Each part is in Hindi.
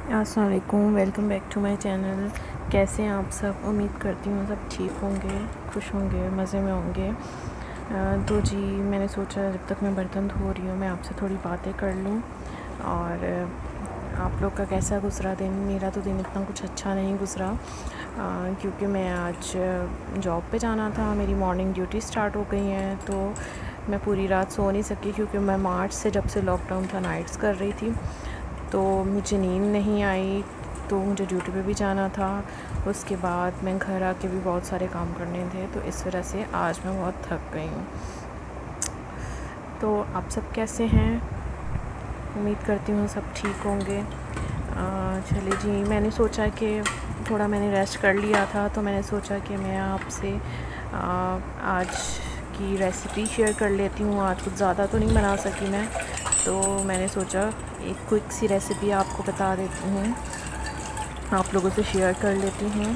अस्सलाम वालेकुम, welcome back to my channel. कैसे हैं आप सब? उम्मीद करती हूँ सब ठीक होंगे, खुश होंगे, मज़े में होंगे। तो जी मैंने सोचा जब तक मैं बर्तन धो रही हूँ मैं आपसे थोड़ी बातें कर लूँ। और आप लोग का कैसा गुज़रा दिन? मेरा तो दिन इतना कुछ अच्छा नहीं गुज़रा, क्योंकि मैं आज जॉब पे जाना था। मेरी मॉर्निंग ड्यूटी स्टार्ट हो गई है, तो मैं पूरी रात सो नहीं सकी, क्योंकि मैं मार्च से जब से लॉकडाउन था नाइट्स कर रही थी, तो मुझे नींद नहीं आई। तो मुझे ड्यूटी पे भी जाना था, उसके बाद मैं घर आके भी बहुत सारे काम करने थे, तो इस वजह से आज मैं बहुत थक गई हूँ। तो आप सब कैसे हैं? उम्मीद करती हूँ सब ठीक होंगे। चलिए जी, मैंने सोचा कि थोड़ा मैंने रेस्ट कर लिया था, तो मैंने सोचा कि मैं आपसे आज की रेसिपी शेयर कर लेती हूँ। आज कुछ ज़्यादा तो नहीं बना सकी मैं, तो मैंने सोचा एक क्विक सी रेसिपी आपको बता देती हूँ, आप लोगों से शेयर कर लेती हूँ।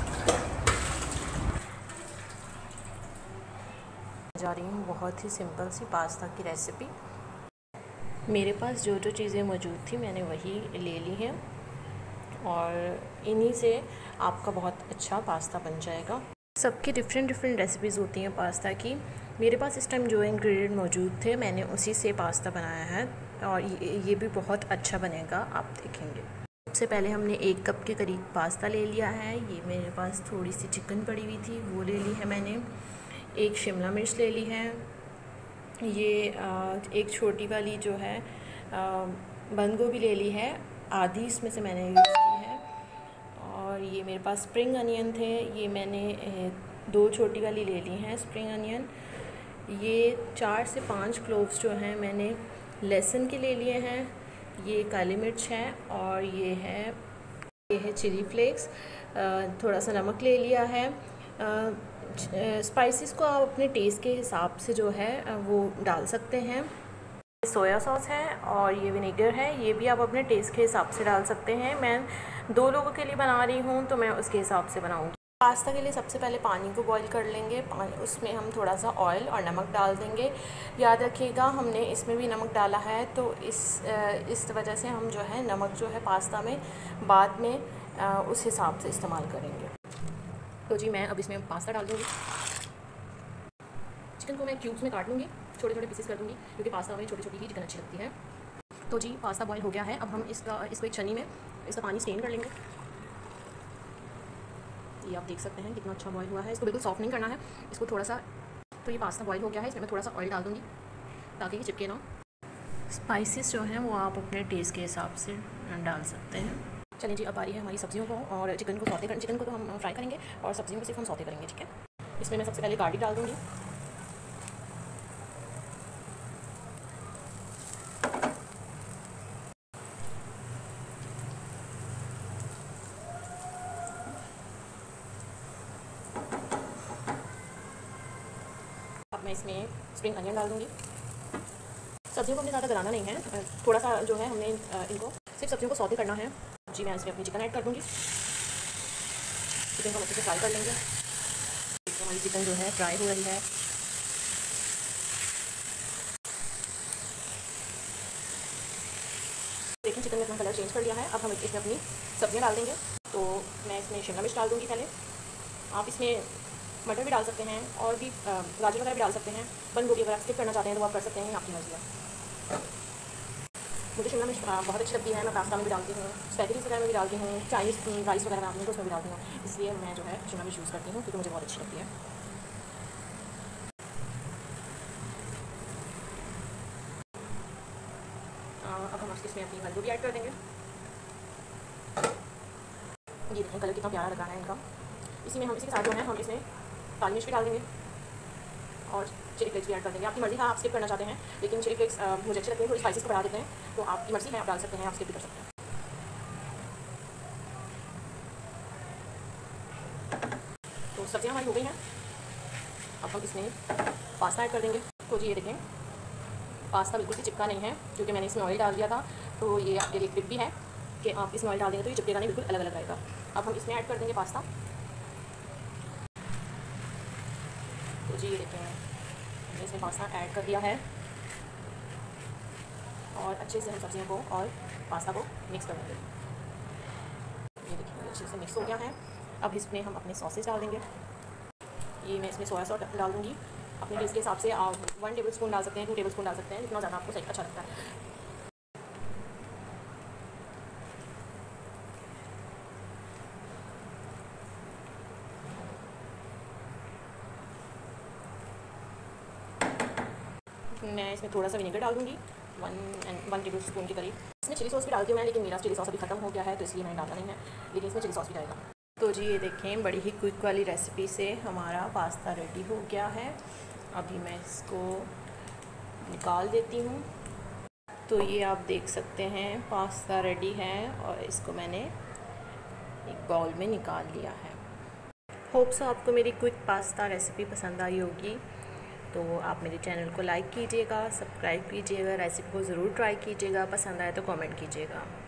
जा रही हूँ बहुत ही सिंपल सी पास्ता की रेसिपी। मेरे पास जो जो चीज़ें मौजूद थी मैंने वही ले ली हैं, और इन्हीं से आपका बहुत अच्छा पास्ता बन जाएगा। सबकी डिफरेंट डिफरेंट रेसिपीज़ होती हैं पास्ता की। मेरे पास इस टाइम जो इंग्रेडिएंट मौजूद थे मैंने उसी से पास्ता बनाया है, और ये भी बहुत अच्छा बनेगा, आप देखेंगे। सबसे पहले हमने 1 कप के करीब पास्ता ले लिया है। ये मेरे पास थोड़ी सी चिकन पड़ी हुई थी, वो ले ली है मैंने। 1 शिमला मिर्च ले ली है। ये एक छोटी वाली जो है बंद गोभी ले ली है, आधी इसमें से मैंने यूज़ की है। और ये मेरे पास स्प्रिंग अनियन थे, ये मैंने 2 छोटी वाली ले ली हैं स्प्रिंग अनियन। ये 4 से 5 क्लोव्स जो हैं मैंने लहसुन के ले लिए हैं। ये काली मिर्च है, और ये है चिली फ्लेक्स। थोड़ा सा नमक ले लिया है। स्पाइसेस को आप अपने टेस्ट के हिसाब से जो है वो डाल सकते हैं। सोया सॉस है, और ये विनेगर है, ये भी आप अपने टेस्ट के हिसाब से डाल सकते हैं। मैं 2 लोगों के लिए बना रही हूँ, तो मैं उसके हिसाब से बनाऊँगी। पास्ता के लिए सबसे पहले पानी को बॉईल कर लेंगे। उसमें हम थोड़ा सा ऑयल और नमक डाल देंगे। याद रखिएगा हमने इसमें भी नमक डाला है, तो इस वजह से हम जो है नमक जो है पास्ता में बाद में उस हिसाब से इस्तेमाल करेंगे। तो जी मैं अब इसमें पास्ता डाल दूँगी। चिकन को मैं क्यूब्स में काट लूँगी, छोटे छोटे पीसेस कर दूँगी, क्योंकि पास्ता में छोटी छोटी ही चिकन अच्छी लगती है। तो जी पास्ता बॉईल हो गया है। अब हम इसको एक छन्नी में इसका पानी स्टेन कर लेंगे। ये आप देख सकते हैं कितना अच्छा बॉईल हुआ है। इसको बिल्कुल सॉफ्ट नहीं करना है, इसको थोड़ा सा। तो ये पास्ता बॉईल हो गया है, इसमें मैं थोड़ा सा ऑयल डाल दूँगी ताकि ये चिपके ना। स्पाइसेस जो हैं वो आप अपने टेस्ट के हिसाब से डाल सकते हैं। चलिए जी, अब आ रही है हमारी सब्जियों को और चिकन को सौते करना। चिकन को तो हम फ्राई करेंगे और सब्जियों को सिर्फ हम सौते करेंगे, ठीक है। इसमें मैं सबसे पहले गार्लिक डाल दूँगी। अब मैं इसमें स्प्रिंग अनियन डाल दूँगी। सब्जियों को हमने ज़्यादा गलाना नहीं है, थोड़ा सा जो है हमने इनको सिर्फ सब्जियों को सौते करना है। जी मैं इसमें अपनी चिकन ऐड कर दूँगी। चिकन को अच्छे से फ्राई कर लेंगे। हमारी चिकन जो है फ्राई हो रही है। देखिए चिकन ने अपना कलर चेंज कर लिया है। अब हम इसमें अपनी सब्जियाँ डाल देंगे। तो मैं इसमें शिमला मिर्च डाल दूँगी पहले। आप इसमें मटर भी डाल सकते हैं, और भी गाजर वगैरह भी डाल सकते हैं। बंद गोभी अगर आप स्किप करना चाहते हैं तो आप कर सकते हैं, आपकी मर्ज़ी है। मुझे शिमला मिर्च बहुत अच्छी लगती है, मैं पास्ता में भी डालती हूँ, स्पैगेटीज़ वगैरह में भी डालती हूँ, चाइनीज़ राइस वगैरह बनाती हूँ तो उसमें भी डालती हूँ। इसलिए मैं जो है शिमला मिर्च यूज़ करती हूँ, क्योंकि मुझे बहुत अच्छी लगती है। अब हम इसमें अपनी बंद गोभी ऐड कर देंगे। ये देखें कलर कितना प्यारा लगा है इनका। इसी के साथ जो है हम इसमें काली मिर्च भी डाल देंगे और चिली फ्लेक्स भी ऐड कर देंगे। आपकी मर्ज़ी है, आप स्किप करना चाहते हैं, लेकिन चिली फ्लेक्स मुझे अच्छे लगते हैं, थोड़ी स्पाइसेस को बढ़ा देते हैं, तो आपकी मर्ज़ी है, आप डाल सकते हैं, आप स्किप भी कर सकते हैं। तो सब्जियाँ हमारी हो गई हैं। अब हम इसमें पास्ता ऐड कर देंगे। तो जी ये देखें पास्ता बिल्कुल भी चिपका नहीं है, क्योंकि मैंने इसमें ऑयल डाल दिया था, तो ये आपके लिए टिप भी है कि आप इसमें ऑयल डाल देंगे तो ये चिपकेगा नहीं, बिल्कुल अलग अलग रहेगा। अब हम इसमें ऐड कर देंगे पास्ता। तो जी ये देखें मैंने इसमें पास्ता ऐड कर दिया है, और अच्छे से हम सब्जियों को और पास्ता को मिक्स कर देंगे। अच्छे से मिक्स हो गया है। अब इसमें हम अपने सॉसेज डाल देंगे। ये मैं इसमें सोया सॉस डाल दूँगी। अपने टेस्ट के हिसाब से आप 1 टेबल स्पून डाल सकते हैं, 2 टेबल स्पून डाल सकते हैं, जितना ज़्यादा आपको सही अच्छा लगता है। मैं इसमें थोड़ा सा विनेगर डाल दूँगी, 1 टेबल स्पून के करीब। इसमें चिली सॉस भी डालती हूँ मैं, लेकिन मेरा चिली सॉस अभी ख़त्म हो गया है तो इसलिए मैंने डाला नहीं है, लेकिन इसमें चिली सॉस भी डालेगा। तो जी ये देखें, बड़ी ही क्विक वाली रेसिपी से हमारा पास्ता रेडी हो गया है। अभी मैं इसको निकाल देती हूँ। तो ये आप देख सकते हैं पास्ता रेडी है और इसको मैंने एक बाउल में निकाल लिया है। होप सो आपको मेरी क्विक पास्ता रेसिपी पसंद आई होगी। तो आप मेरे चैनल को लाइक कीजिएगा, सब्सक्राइब कीजिएगा, रेसिपी को ज़रूर ट्राई कीजिएगा, पसंद आए तो कमेंट कीजिएगा।